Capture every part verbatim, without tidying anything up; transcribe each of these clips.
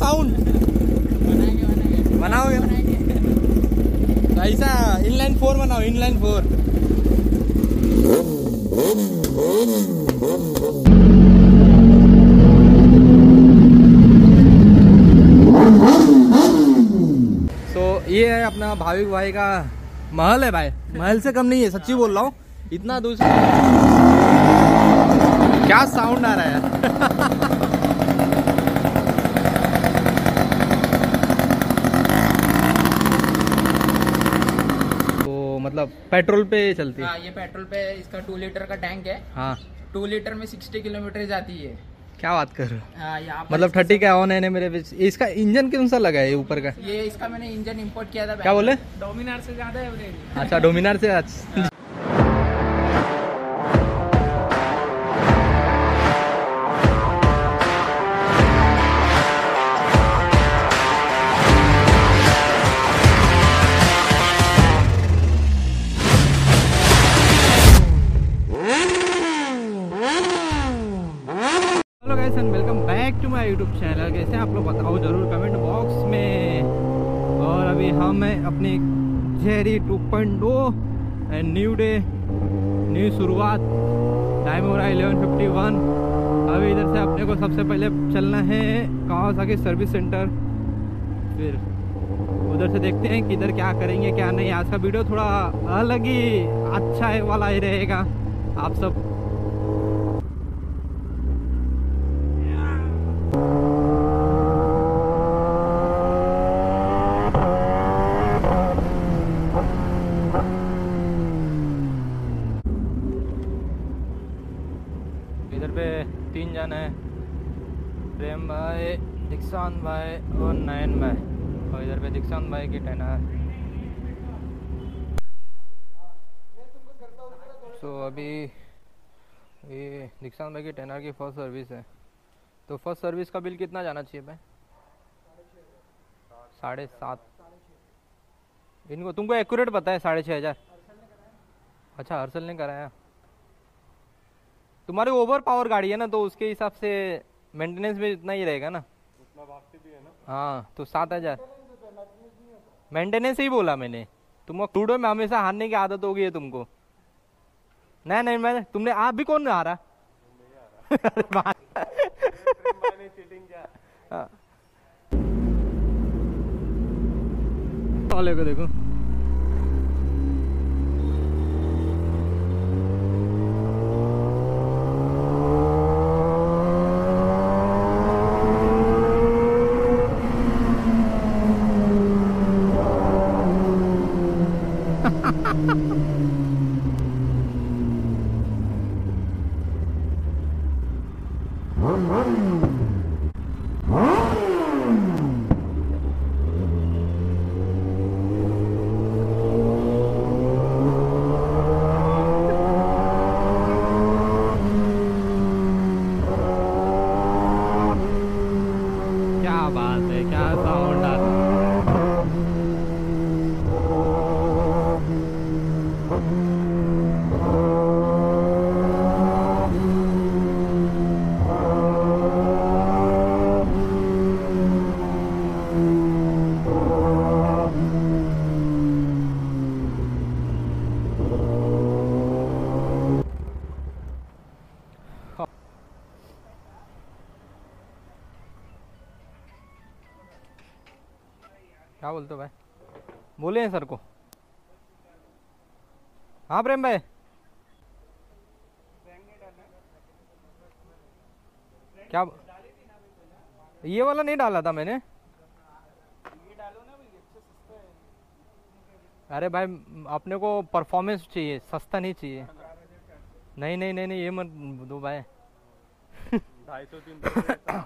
Sound बनाओगे ना? ऐसा इनलाइन फोर बनाओ, इनलाइन फोर। तो ये है अपना भाविक भाई का महल है भाई, महल से कम नहीं है, सच्ची बोल रहा हूँ। इतना दूर क्या साउंड आ रहा है। मतलब पेट्रोल पे चलती है? हाँ, ये पेट्रोल पे, इसका टू लीटर का टैंक है। हाँ, टू लीटर में सिक्सटी किलोमीटर जाती है। क्या बात कर रहे हो? हाँ, यहाँ मतलब थर्टी का ऑन है मेरे बीच। इसका इंजन कौन सा लगा है ऊपर का? ये इसका मैंने इंजन इंपोर्ट किया था। क्या बोले? डोमिनार से ज्यादा है। अच्छा, डोमिनार से। अच्छा, welcome back to my YouTube channel. कैसे आप लोग बताओ जरूर कमेंट बॉक्स में। और अभी हम हैं अपनी Jerry two point O and new day, new शुरुआत। टाइम हो रहा है इलेवन फिफ्टी वन। अभी इधर से अपने को सबसे पहले चलना है कावासाकी सर्विस सेंटर, फिर उधर से देखते हैं कि इधर क्या करेंगे क्या नहीं। आज का वीडियो थोड़ा अलग ही अच्छा है वाला ही रहेगा। आप सब इधर पे तीन जन है, प्रेम भाई, दीक्षांत भाई और नयन भाई। और इधर पे दीक्षांत भाई की टेनर। सो so, अभी ये दीक्षांत भाई की टेनर की फर्स्ट सर्विस है। तो फर्स्ट सर्विस का बिल कितना जाना चाहिए भाई? साढ़े सात। इनको तुमको एक्यूरेट पता है? साढ़े छः हज़ार। अच्छा, हर्षल ने कराया। तुम्हारी ओवर पावर गाड़ी है ना, तो उसके हिसाब से मेंटेनेंस भी इतना ही रहेगा ना। उतना वापसी भी है ना। हाँ, तो सात हजार मेंटेनेंस ही बोला मैंने। तुमको टूडो में हमेशा हारने की आदत हो गई है तुमको। नहीं नहीं, मैं तुमने आप भी कौन हारा? वाले को देखो। क्या बात है, क्या साउंड आ रहा है। क्या बोलते हो भाई? बोले हैं सर को। हाँ प्रेम भाई, क्या ये वाला नहीं डाला था मैंने? अरे भाई, अपने को परफॉर्मेंस चाहिए, सस्ता नहीं चाहिए। नहीं नहीं नहीं नहीं, ये मत दो भाई। ढाई सौ तीन सौ।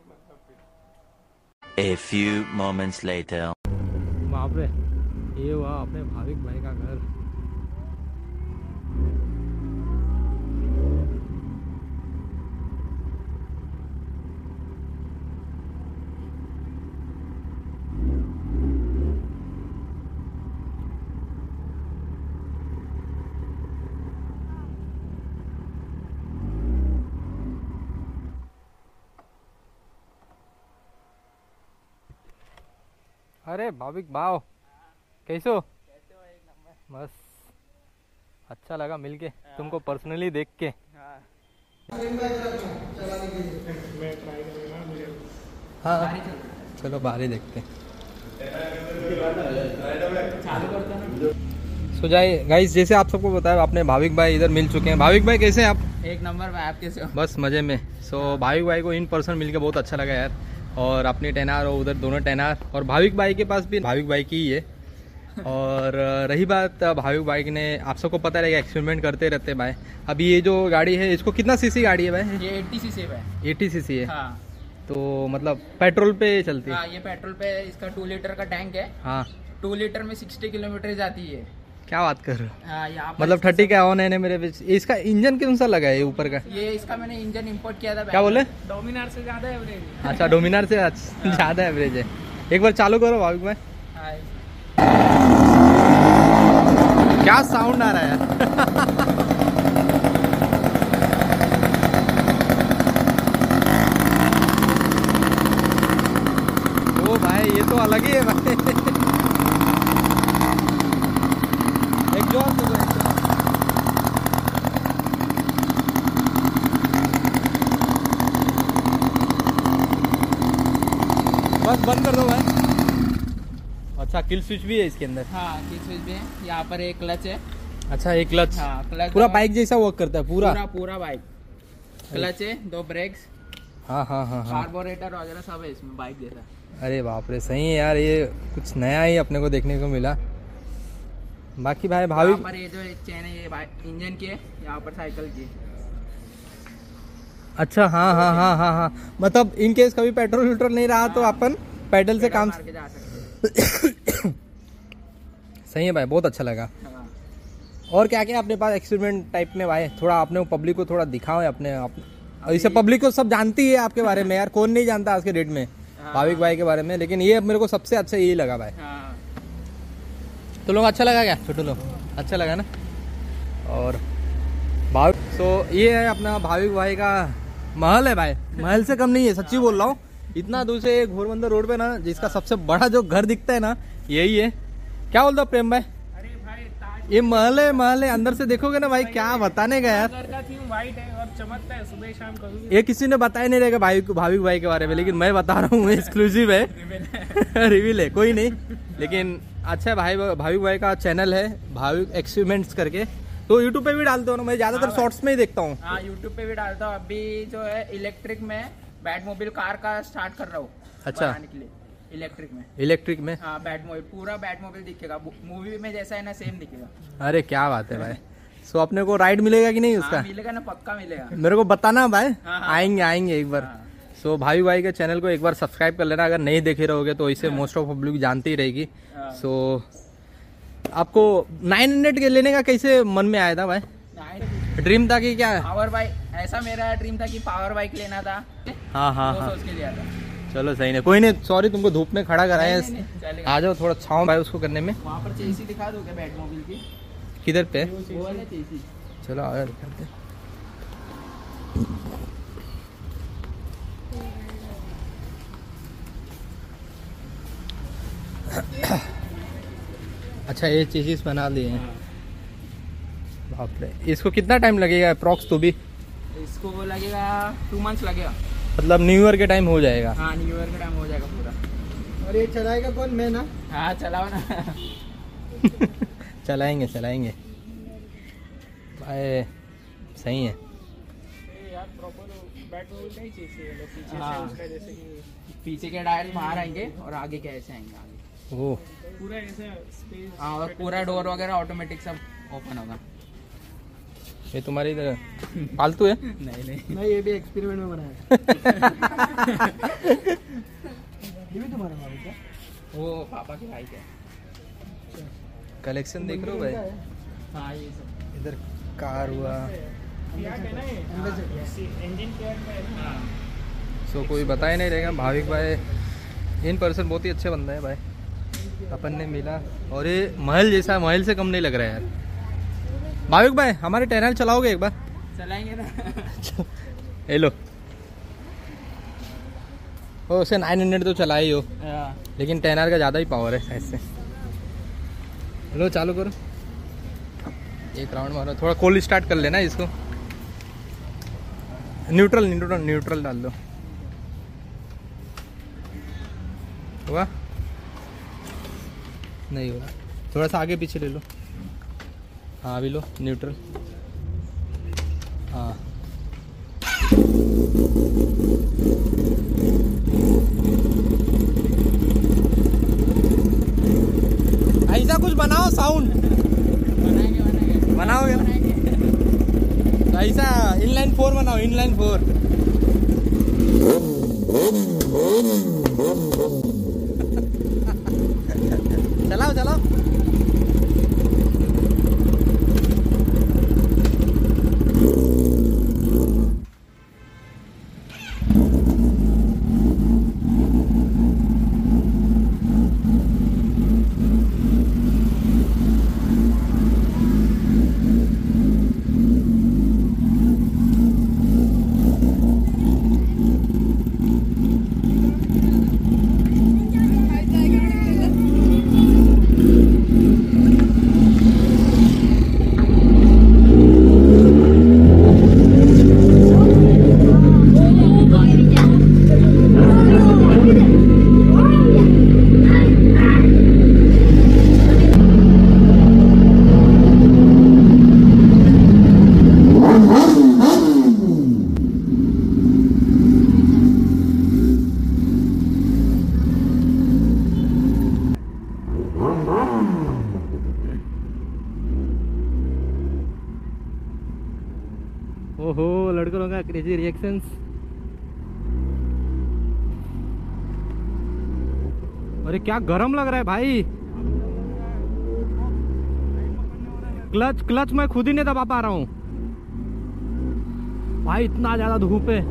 A few moments later. बाप रे, ये हुआ अपने भाविक भाई का घर। अरे भाविक भाव कैसे हो? बस अच्छा लगा मिलके तुमको पर्सनली देख के। हाँ चलो बाहर ही देखते हैं। सो जाइए गाइस, जैसे आप सबको बताया आपने भाविक भाई इधर मिल चुके हैं। भाविक भाई कैसे हैं आप? एक नंबर भाई, आप कैसे हो? बस मज़े में। सो so, भाविक भाई को इन पर्सन मिलके बहुत अच्छा लगा यार। और अपनी टेनार और उधर दोनों टेनार, और भाविक भाई के पास भी भाविक भाई की ही है। और रही बात भाविक भाई ने, आप सबको पता रहेगा एक्सपेरिमेंट करते रहते भाई। अभी ये जो गाड़ी है इसको कितना सीसी गाड़ी है भाई? ये अस्सी सीसी है। अस्सी सीसी है। हाँ। तो मतलब पेट्रोल पे चलती है? हाँ, ये पेट्रोल पे, इसका टू लीटर का टैंक है। हाँ, टू लीटर में सिक्सटी किलोमीटर जाती है। क्या बात कर रहे हो? हाँ, यहाँ पर मतलब थर्टी का ऑन है मेरे बीच। इसका इंजन कौन सा लगा है ऊपर का? ये इसका मैंने इंजन इंपोर्ट किया था। क्या बोले? डोमिनार से ज्यादा एवरेज। अच्छा, डोमिनार से ज्यादा एवरेज है। एक बार चालू करो भाविक भाई। क्या साउंड आ रहा है ओ भाई ये तो अलग ही है भाई। एग्जॉस्ट दो, बस बंद कर दो भाई। अच्छा, किल स्विच भी है इसके अंदर? हाँ, किल स्विच भी है। यहाँ पर एक क्लच है। अच्छा, एक क्लच। हाँ, क्लच पूरा बाइक जैसा वर्क करता है पूरा? पूरा पूरा बाइक। क्लच है, दो ब्रेक्स, हाँ हाँ हाँ हाँ, कार्बोरेटर वगैरह सब है इसमें, बाइक जैसा। अरे बाप रे, सही है यार, ये कुछ नया ही अपने को देखने को मिला। बाकी भाई भाविक, यहाँ पर ये जो चेन है ये इंजन की है, यहाँ पर साइकिल की। अच्छा हाँ हाँ हाँ हाँ हाँ, मतलब इन केस कभी पेट्रोल वेट्रोल नहीं रहा तो अपन पैडल से काम के जा सकते। सही है भाई, बहुत अच्छा लगा। हाँ। और क्या क्या अपने पास एक्सपेरिमेंट टाइप में भाई? थोड़ा आपने पब्लिक को थोड़ा दिखाओ अपने आप। और इसे पब्लिक को सब जानती है आपके बारे में यार, कौन नहीं जानता आज के डेट में भाविक भाई के बारे में, लेकिन ये मेरे को सबसे अच्छा यही लगा भाई। हाँ। तो लोग अच्छा लगा क्या? छोटू लोग अच्छा लगा ना? और भाविक, तो ये है अपना भाविक भाई का महल है भाई, महल से कम नहीं है, सच्ची बोल रहा हूँ। इतना दूर से घोरबंदर रोड पे ना, जिसका सबसे बड़ा जो घर दिखता है ना यही है। क्या बोलते हो प्रेम भाई? अरे भाई, ये महल है, महल है, अंदर से देखोगे ना भाई, क्या बताने का यार। का थीम वाइट है और चमकता है सुबह शाम कभी। ये किसी ने बताया नहीं रहेगा भाई भाविक भाई के बारे में, लेकिन मैं बता रहा हूँ, एक्सक्लूसिव है, रिवील है, कोई नहीं। लेकिन अच्छा है भाई, भाविक भाई का चैनल है भाविक एक्सपेरिमेंट्स करके, तो यूट्यूब पे भी डालते हो ना? मैं ज्यादातर शॉर्ट्स में ही देखता हूँ। हाँ, यूट्यूब पे भी डालता हूँ। अभी जो है इलेक्ट्रिक में बैट मोबाइल कार का स्टार्ट कर रहा हूँ। अच्छा, बनाने के लिए इलेक्ट्रिक में। इलेक्ट्रिक में? हाँ, बैट मोबाइल, पूरा बैट मोबाइल दिखेगा, मूवी में जैसा है ना सेम दिखेगा। अरे क्या बात है भाई। सो अपने को राइड मिलेगा कि नहीं उसका? हाँ, मिलेगा ना, पक्का मिलेगा। मेरे को बताना भाई। हाँ, हाँ, आएंगे आएंगे एक बार। हाँ। सो भाई भाई के चैनल को एक बार सब्सक्राइब कर लेना, अगर नहीं देखे रहोगे तो इसे मोस्ट ऑफ पब्लिक जानती ही रहेगी। हाँ। सो आपको नाइन हंड्रेड के लेने का कैसे मन में आया था भाई? ड्रीम था कि क्या? पावर बाइक, ऐसा मेरा ड्रीम था कि पावर बाइक लेना था। हाँ हाँ वो हाँ, सोच के लिया था। चलो सही नहीं, कोई नहीं, सॉरी तुमको धूप में खड़ा कराया नहीं, नहीं, नहीं, चलेगा। आ जाओ, थोड़ा छाँव भाई उसको करने में। वहाँ पर चेसी दिखा दोगे बैट मोबाइल की? किधर पे? वो वाला चेसी। चलो आगे दिखाते हैं। अच्छा, ये चीज़ बना लिए हैं। बाप रे, इसको कितना टाइम लगेगा अप्रॉक्स? तो भी इसको लगेगा टू मंथ्स लगेगा। मतलब न्यू ईयर के टाइम हो जाएगा? हाँ, न्यू ईयर का टाइम हो जाएगा पूरा। और ये चलाएगा कौन? मैं ना? हाँ, चलाओ ना। चलाएंगे चलाएंगे भाई, सही है यार, प्रॉपर बैट मोबाइल नहीं चाहिए, पीछे से उसका जैसे कि पीछे के डायल बाहर आएंगे और आगे के ऐसे आएंगे आगे। वो पूरा ऐसे स्पेस। हाँ, और पूरा डोर वगैरह ऑटोमेटिक सब ओपन होगा। ये तुम्हारी इधर फालतू है? नहीं नहीं नहीं, ये भी एक्सपेरिमेंट में बनाया। ये भी तुम्हारा बाबू का? वो पापा की बाइक है। कलेक्शन देख रहे हो भाई? हाँ, ये सब इधर कार हुआ। सो कोई बता ही नहीं रहेगा, भाविक भाई इन पर्सन बहुत ही अच्छे बंदा है भाई, अपन ने मिला। और ये महल जैसा, महल से कम नहीं लग रहा है यार। भाविक भाई हमारे टैनल चलाओगे एक बार? चलाएंगे ना। हेलो, ओ उसे नाइन हंड्रेड तो चला ही हो, हाँ। लेकिन टेन आर का ज़्यादा ही पावर है शायद से। लो चालू करो, एक राउंड मारो, थोड़ा कोल्ड स्टार्ट कर लेना इसको। न्यूट्रल न्यूट्रल न्यूट्रल डाल दो। हुआ नहीं हुआ, थोड़ा सा आगे पीछे ले लो। हाँ अभी लो न्यूट्रल। हाँ ऐसा कुछ बनाओ साउंड, बनाएंगे बनाएंगे बनाओगे ना? तो ऐसा इनलाइन फोर बनाओ, इनलाइन फोर। चलाओ चलाओ। ओहो लड़कों का क्रेजी रिएक्शंस। अरे क्या गरम लग रहा है भाई, क्लच क्लच मैं खुद ही नहीं दबा पा रहा हूँ भाई, इतना ज्यादा धूप है।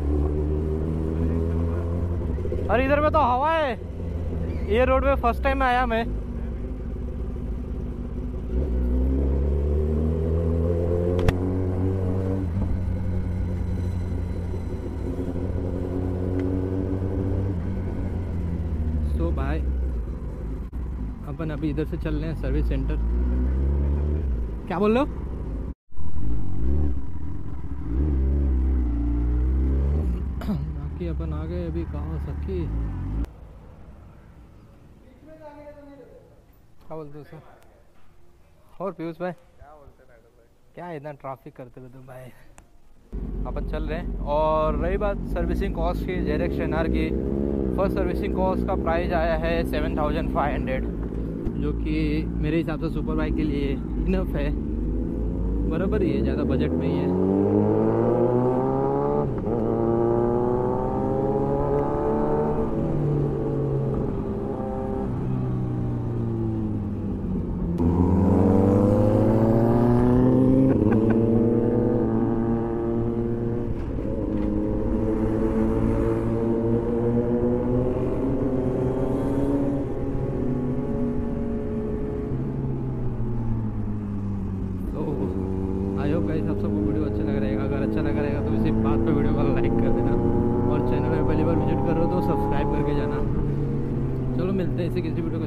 अरे इधर में तो हवा है, ये रोड पे फर्स्ट टाइम आया मैं। तो भाई अपन अभी इधर से चल रहे हैं सर्विस सेंटर। क्या बोल रहे हो? बाकी अपन आ गए अभी कावासाकी। क्या बोलते हो सर? और पीयूष भाई क्या बोलते हैं भाई, क्या इतना ट्रैफिक करते हो तुम भाई? अपन चल रहे हैं। और रही बात सर्विसिंग कॉस्ट की, जेरेक्स एन आर की फर्स्ट सर्विसिंग कॉस्ट का प्राइस आया है सेवन थाउजेंड फाइव हंड्रेड, जो कि मेरे हिसाब से सुपर बाइक के लिए इनफ है, बराबर ही है, ज़्यादा बजट में ही है। आई होप गाइस आप सबको वीडियो अच्छा लग रहेगा। अगर अच्छा लग रहेगा तो इसी बात पे वीडियो को लाइक कर देना, और चैनल में पहली बार विजिट कर रहे हो तो सब्सक्राइब करके जाना। चलो मिलते हैं इसी किसी वीडियो